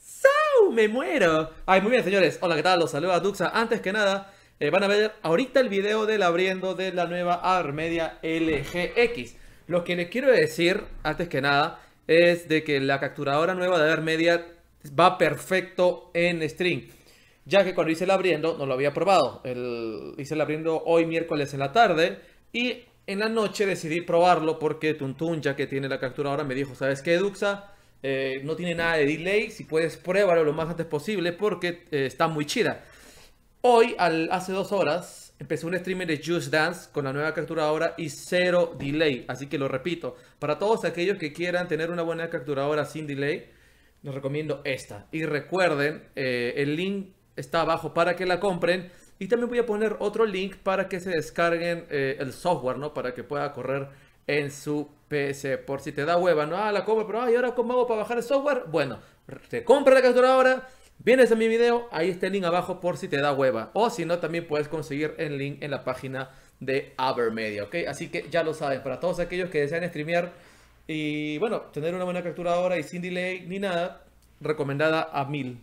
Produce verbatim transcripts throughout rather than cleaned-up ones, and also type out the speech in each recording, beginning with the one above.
¡Sau! ¡Me muero! Ay, muy bien, señores. Hola, ¿qué tal? Los saluda Duxa. Antes que nada, eh, van a ver ahorita el video del abriendo de la nueva AverMedia L G X. Lo que les quiero decir, antes que nada, es de que la capturadora nueva de AverMedia va perfecto en stream. Ya que cuando hice el abriendo, no lo había probado. El, hice el abriendo hoy miércoles en la tarde y en la noche decidí probarlo porque Tuntun, ya que tiene la capturadora, me dijo, ¿sabes qué, Duxa? Eh, no tiene nada de delay, si puedes pruébalo lo más antes posible porque eh, está muy chida. Hoy, al, hace dos horas, empecé un streaming de Just Dance con la nueva capturadora y cero delay. Así que lo repito, para todos aquellos que quieran tener una buena capturadora sin delay, les recomiendo esta. Y recuerden, eh, el link está abajo para que la compren. Y también voy a poner otro link para que se descarguen eh, el software, ¿no? Para que pueda correr en su P C. Por si te da hueva, ¿no? Ah, la compro, pero ay, ¿ahora cómo hago para bajar el software? Bueno, te compra la capturadora, vienes a mi video, ahí está el link abajo por si te da hueva. O si no, también puedes conseguir el link en la página de AverMedia, ¿ok? Así que ya lo saben, para todos aquellos que desean streamear y, bueno, tener una buena capturadora y sin delay ni nada, recomendada a mil.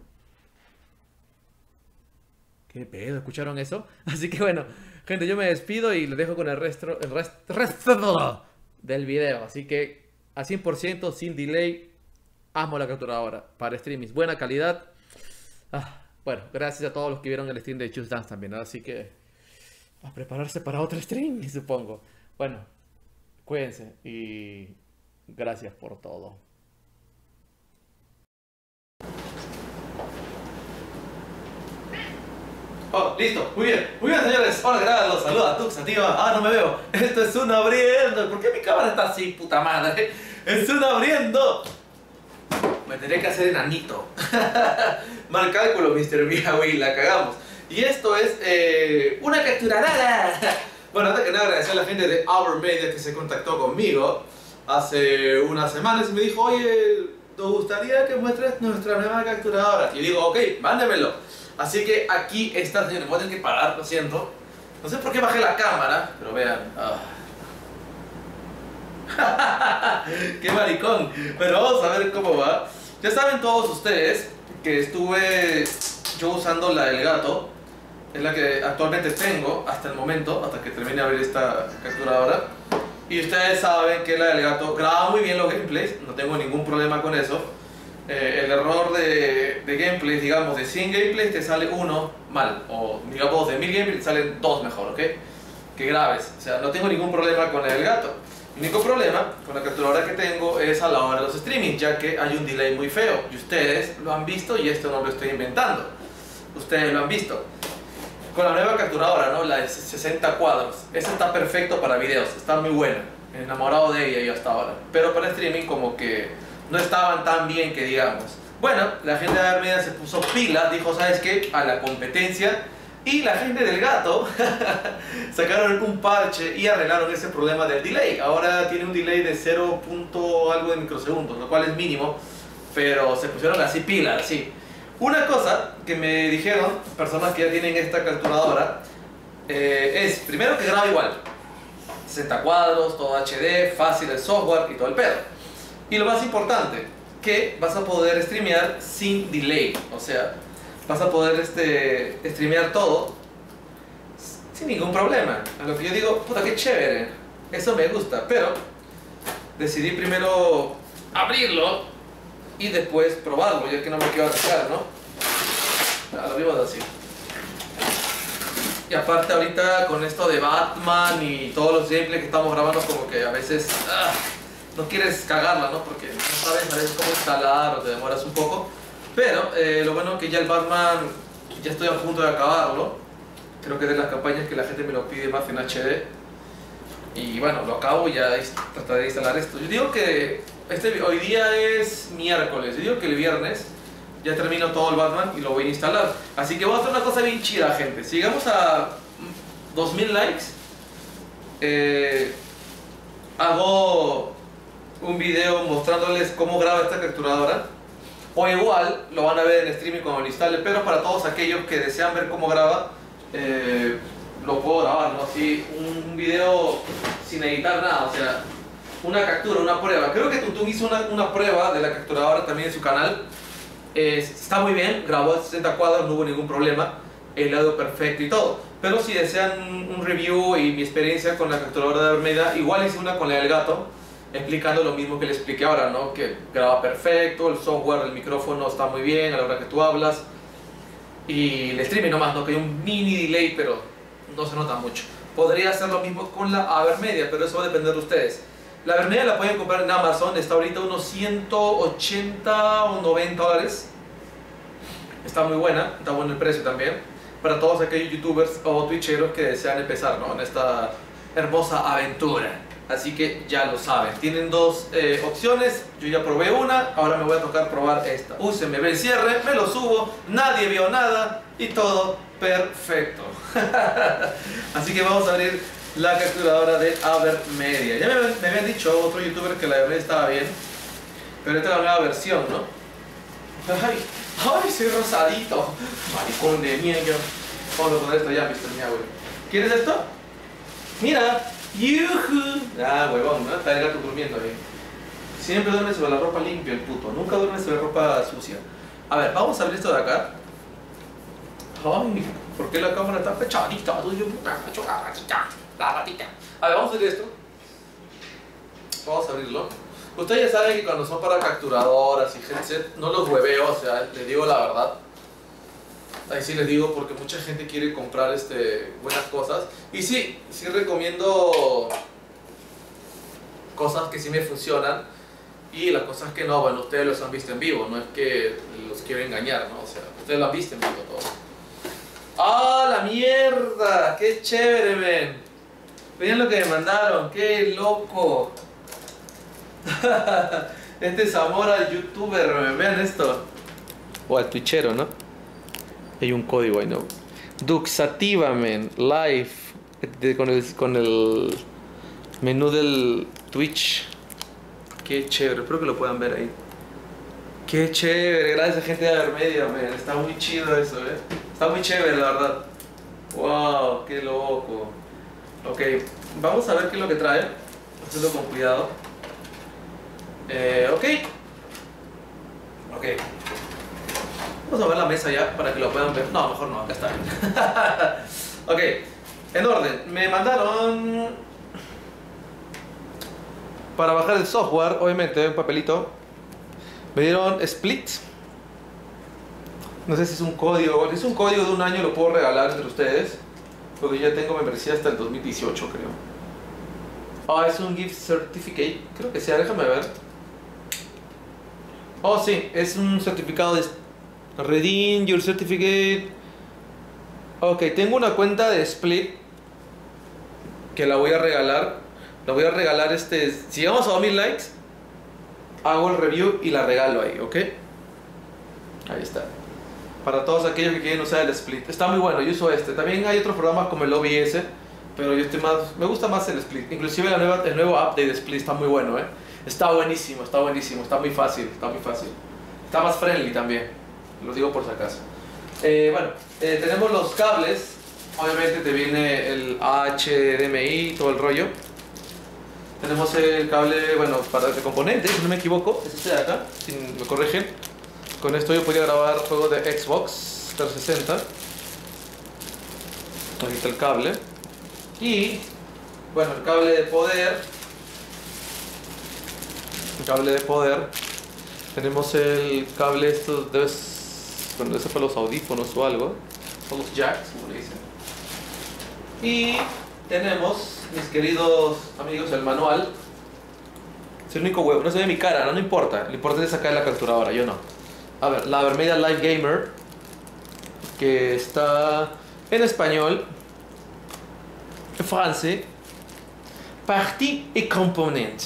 ¿Qué pedo? ¿Escucharon eso? Así que bueno, gente, yo me despido y les dejo con el resto, el resto, resto del video. Así que a cien por ciento sin delay, amo la capturadora para streamings. Buena calidad. Ah, bueno, gracias a todos los que vieron el stream de Just Dance también, ¿no? Así que a prepararse para otro stream, supongo. Bueno, cuídense y gracias por todo. Oh, listo, muy bien, muy bien, señores. Hola, ¿qué tal? Los saluda Tuxa, tío. Ah, no me veo. Esto es un abriendo. ¿Por qué mi cámara está así, puta madre? Es un abriendo. Me tendré que hacer enanito. Mal cálculo, mister Miawi, la cagamos. Y esto es eh, una capturadora. Bueno, antes que nada, agradecer a la gente de AverMedia que se contactó conmigo hace unas semanas y me dijo, oye, nos gustaría que muestres nuestra nueva capturadora. Y digo, ok, mándemelo. Así que aquí está, señores. Voy a tener que parar, lo siento. No sé por qué bajé la cámara, pero vean. Oh. ¡Qué maricón! Pero vamos a ver cómo va. Ya saben todos ustedes que estuve yo usando la del gato. Es la que actualmente tengo hasta el momento, hasta que termine de abrir esta capturadora. Y ustedes saben que la del gato graba muy bien los gameplays. No tengo ningún problema con eso. Eh, el error de, de gameplay, digamos, de cien gameplays te sale uno mal, o digamos de mil gameplays te salen dos mejor, ¿ok? Que graves, o sea, no tengo ningún problema con el gato. El único problema con la capturadora que tengo es a la hora de los streamings, ya que hay un delay muy feo, y ustedes lo han visto y esto no lo estoy inventando. Ustedes lo han visto. Con la nueva capturadora, ¿no? La de sesenta cuadros, esa está perfecto para videos, está muy buena, enamorado de ella yo hasta ahora. Pero para streaming como que no estaban tan bien que digamos. Bueno, la gente de AverMedia se puso pila, dijo, ¿sabes qué? A la competencia. Y la gente del gato sacaron un parche y arreglaron ese problema del delay. Ahora tiene un delay de cero. Algo de microsegundos, lo cual es mínimo. Pero se pusieron así pila, así. Una cosa que me dijeron personas que ya tienen esta capturadora eh, es, primero, que graba igual. sesenta cuadros, todo H D, fácil el software y todo el pedo. Y lo más importante, que vas a poder streamear sin delay. O sea, vas a poder este, streamear todo sin ningún problema. A lo que yo digo, puta, qué chévere. Eso me gusta. Pero decidí primero abrirlo y después probarlo, ya que no me quiero arriesgar, ¿no? Ah, lo vimos así. Y aparte ahorita con esto de Batman y todos los gameplays que estamos grabando, como que a veces... Ah, no quieres cagarla, ¿no? Porque no sabes a veces cómo instalar o te demoras un poco. Pero eh, lo bueno es que ya el Batman, ya estoy a punto de acabarlo. Creo que es de las campañas que la gente me lo pide más en H D. Y bueno, lo acabo y ya trataré de instalar esto. Yo digo que este, hoy día es miércoles. Yo digo que el viernes ya termino todo el Batman y lo voy a instalar. Así que voy a hacer una cosa bien chida, gente. Si llegamos a dos mil likes, eh, hago un video mostrándoles cómo graba esta capturadora, o igual lo van a ver en streaming cuando lo instale, pero para todos aquellos que desean ver cómo graba, eh, lo puedo grabar, ¿no? Así, un video sin editar nada, o sea, una captura, una prueba. Creo que Tuntun hizo una, una prueba de la capturadora también en su canal, Eh, está muy bien, grabó a sesenta cuadros, no hubo ningún problema, el audio perfecto y todo. Pero si desean un review y mi experiencia con la capturadora de Avermedia, igual hice una con la del gato, explicando lo mismo que le expliqué ahora, ¿no? Que graba perfecto, el software del micrófono está muy bien a la hora que tú hablas. Y el streaming nomás, ¿no? Que hay un mini delay, pero no se nota mucho. Podría hacer lo mismo con la Avermedia, pero eso va a depender de ustedes. La Avermedia la pueden comprar en Amazon, está ahorita unos ciento ochenta o noventa dólares. Está muy buena, está bueno el precio también. Para todos aquellos youtubers o twitcheros que desean empezar, ¿no? En esta hermosa aventura. Así que ya lo saben, tienen dos eh, opciones. Yo ya probé una, ahora me voy a tocar probar esta. Uy, se me ve el cierre, me lo subo, nadie vio nada y todo perfecto. Así que vamos a abrir la capturadora de Avermedia. Ya me, me habían dicho otro youtuber que la Avermedia estaba bien, pero esta es la nueva versión, ¿no? Ay, ay, soy rosadito, maricón de mierda. Vamos a poner esto ya, mister Mía, güey. ¿Quieres esto? Mira. ¡Yuhu! Ah, huevón, ¿no? Está el gato durmiendo ahí. Siempre duerme sobre la ropa limpia el puto. Nunca duerme sobre ropa sucia. A ver, vamos a abrir esto de acá. Ay, ¿por qué la cámara está pechadita? La ratita. A ver, vamos a abrir esto. Vamos a abrirlo. Ustedes ya saben que cuando son para capturadoras y headset, no los hueveo, o sea, les digo la verdad. Ahí sí les digo porque mucha gente quiere comprar este, buenas cosas. Y sí, sí recomiendo cosas que sí me funcionan. Y las cosas que no, bueno, ustedes los han visto en vivo. No es que los quiero engañar, ¿no? O sea, ustedes lo han visto en vivo todo. ¡Ah, la mierda! ¡Qué chévere, ven! Vean lo que me mandaron, ¡qué loco! Este es amor al youtuber, vean esto. O al twitchero, ¿no? Hay un código ahí, ¿no? Duxativa, man. Live. De, con, el, con el menú del Twitch. Qué chévere. Espero que lo puedan ver ahí. Qué chévere. Gracias a gente de Avermedia, man. Está muy chido eso, ¿eh? Está muy chévere, la verdad. Wow, qué loco. Ok, vamos a ver qué es lo que trae. Hacerlo con cuidado. Eh, ok. Ok. Vamos a ver la mesa ya para que lo puedan ver. No, mejor no, acá está. Ok, en orden. Me mandaron para bajar el software, obviamente, un papelito. Me dieron Split. No sé si es un código. Si es un código de un año, lo puedo regalar entre ustedes. Porque ya tengo membresía hasta el dos mil dieciocho, creo. Ah, es un gift certificate. Creo que sea, déjame ver. Oh, sí, es un certificado de Redeem your certificate. Ok, tengo una cuenta de Split que la voy a regalar. La voy a regalar este. Si llegamos a dos mil likes, hago el review y la regalo ahí, ¿ok? Ahí está. Para todos aquellos que quieren usar el Split. Está muy bueno, yo uso este. También hay otros programas como el O B S, pero yo estoy más. Me gusta más el Split. Inclusive la nueva, el nuevo update de Split está muy bueno, ¿eh? Está buenísimo, está buenísimo, está muy fácil, está muy fácil. Está más friendly también. Lo digo por si acaso. Eh, bueno, eh, tenemos los cables. Obviamente te viene el H D M I, todo el rollo. Tenemos el cable, bueno, para el componente, si no me equivoco, es este de acá, si me corrigen. Con esto yo podría grabar juegos de Xbox trescientos sesenta. Ahí está el cable. Y, bueno, el cable de poder. El cable de poder. Tenemos el cable, estos debes. Cuando eso para los audífonos o algo, son los jacks, como le dicen. Y tenemos, mis queridos amigos, el manual. Es el único huevo, no se ve mi cara, no, no importa. Lo importante es sacar la capturadora, yo no. A ver, la Avermedia Live Gamer, que está en español, en francés, partie et componente.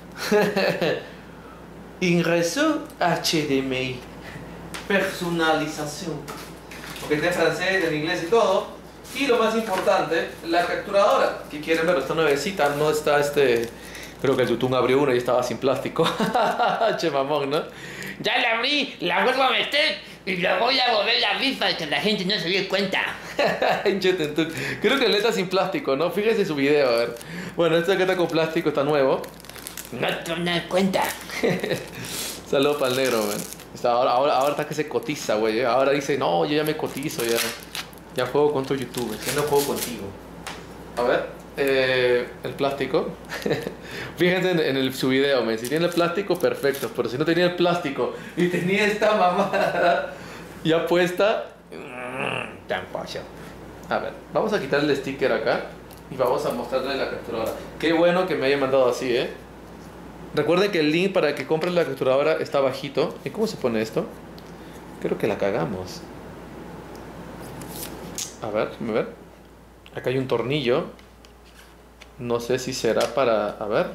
Ingreso H D M I. Personalización. Porque está en francés, en inglés y todo. Y lo más importante, la capturadora. Que quieren ver, está nuevecita, no está este. Creo que el YouTube abrió una y estaba sin plástico. Che mamón, ¿no? Ya la abrí, la vuelvo a meter y la voy a volver la rifa que la gente no se dio cuenta. Creo que le está sin plástico, ¿no? Fíjense su video, a ver. Bueno, este que está con plástico está nuevo. No te das cuenta. Saludos para el negro, man. Está, ahora, ahora, ahora está que se cotiza, güey. ¿eh? Ahora dice, no, yo ya me cotizo, ya, ya juego con otros youtubers, ya no juego contigo. A ver, eh, el plástico. Fíjense en, en el, su video, me si tiene el plástico, perfecto. Pero si no tenía el plástico y tenía esta mamada ya puesta, tan paso. A ver, vamos a quitarle el sticker acá y vamos a mostrarle la capturadora. Qué bueno que me haya mandado así, ¿eh? Recuerden que el link para que compren la capturadora está bajito. ¿Y cómo se pone esto? Creo que la cagamos. A ver, déjame ver. Acá hay un tornillo. No sé si será para... A ver.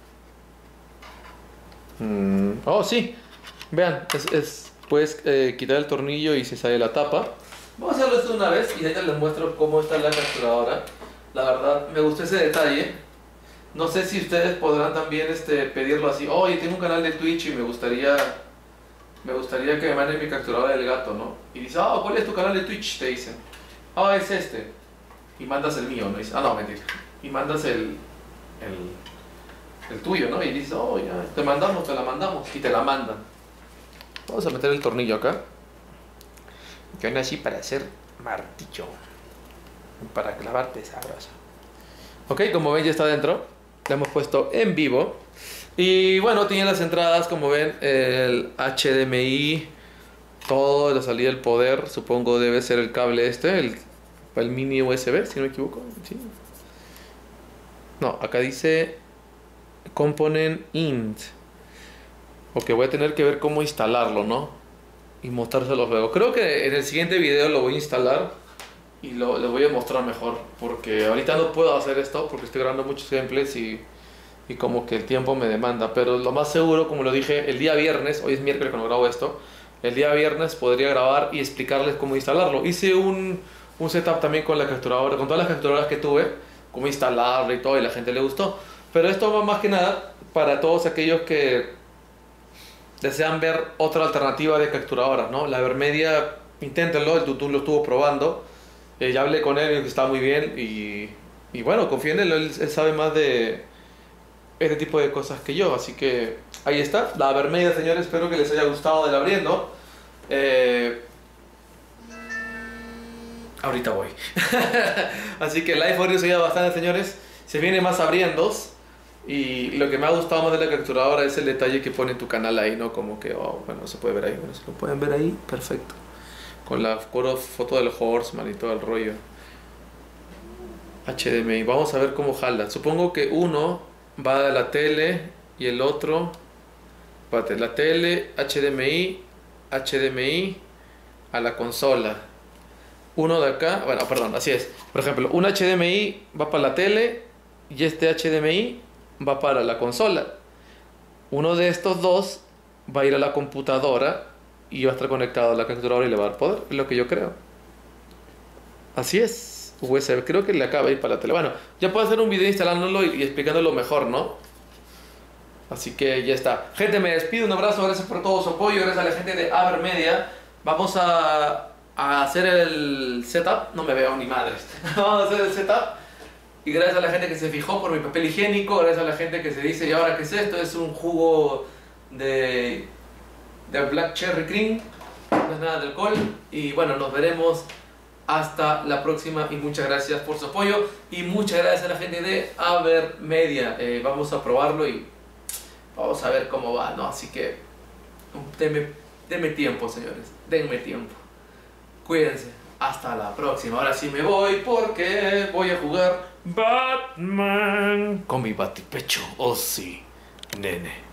Mm. Oh, sí. Vean, es, es, puedes eh, quitar el tornillo y se sale la tapa. Vamos a hacerlo esto una vez y ahorita les muestro cómo está la capturadora. La verdad, me gustó ese detalle. No sé si ustedes podrán también este, pedirlo así. Oye, tengo un canal de Twitch y me gustaría... Me gustaría que me manden mi capturadora del gato, ¿no? Y dice, ah, oh, ¿cuál es tu canal de Twitch? Te dicen. Ah, oh, es este. Y mandas el mío, ¿no? Y dice, ah, no, mentira. Y mandas el, el, el tuyo, ¿no? Y dices, oh, ya, te mandamos, te la mandamos. Y te la mandan. Vamos a meter el tornillo acá. Yo nací para hacer martillo. Para clavarte sabroso. Ok, como ven ya está dentro. La hemos puesto en vivo. Y bueno, tiene las entradas, como ven, el H D M I. Todo, la salida del poder. Supongo debe ser el cable este. El, el mini U S B, si no me equivoco. ¿Sí? No, acá dice Component Int. Ok, voy a tener que ver cómo instalarlo, ¿no? Y mostrárselo luego. Creo que en el siguiente video lo voy a instalar y lo, lo voy a mostrar mejor. Porque ahorita no puedo hacer esto porque estoy grabando muchos gameplays y, y como que el tiempo me demanda. Pero lo más seguro, como lo dije, el día viernes, hoy es miércoles cuando grabo esto, el día viernes podría grabar y explicarles cómo instalarlo. Hice un, un setup también con la capturadora, con todas las capturadoras que tuve, cómo instalarlo y todo, y la gente le gustó. Pero esto va más que nada para todos aquellos que desean ver otra alternativa de capturadoras, ¿no? La Avermedia, inténtenlo, el Tutu lo estuvo probando. Eh, ya hablé con él y está muy bien. Y, y bueno, confíen en él, él, él sabe más de este tipo de cosas que yo. Así que ahí está, la Avermedia, señores. Espero que les haya gustado del abriendo. Eh, ahorita voy. Así que el iPhone se lleva bastante, señores. Se viene más abriendos. Y lo que me ha gustado más de la capturadora es el detalle que pone tu canal ahí, ¿no? Como que, oh, bueno, se puede ver ahí. Bueno, si lo pueden ver ahí, perfecto. Con la foto del Horseman y todo el rollo. H D M I. Vamos a ver cómo jala. Supongo que uno va a la tele y el otro... Espérate, la tele, H D M I, H D M I a la consola. Uno de acá, bueno, perdón, así es. Por ejemplo, un H D M I va para la tele y este H D M I va para la consola. Uno de estos dos va a ir a la computadora y va a estar conectado a la capturadora y le va a dar poder, es lo que yo creo. Así es, U S B, creo que le acaba de ir para la tele. Bueno, ya puedo hacer un video instalándolo y, y explicándolo mejor, ¿no? Así que ya está. Gente, me despido, un abrazo, gracias por todo su apoyo, gracias a la gente de Avermedia. Vamos a, a hacer el setup, no me veo ni madres. Vamos a hacer el setup. Y gracias a la gente que se fijó por mi papel higiénico, gracias a la gente que se dice, ¿y ahora qué es esto? Es un jugo de, de Black Cherry Cream, no es nada de alcohol. Y bueno, nos veremos hasta la próxima y muchas gracias por su apoyo. Y muchas gracias a la gente de Avermedia. Eh, vamos a probarlo y vamos a ver cómo va, ¿no? Así que denme, denme tiempo, señores, denme tiempo. Cuídense, hasta la próxima. Ahora sí me voy porque voy a jugar Batman con mi batipecho. Oh sí, nene.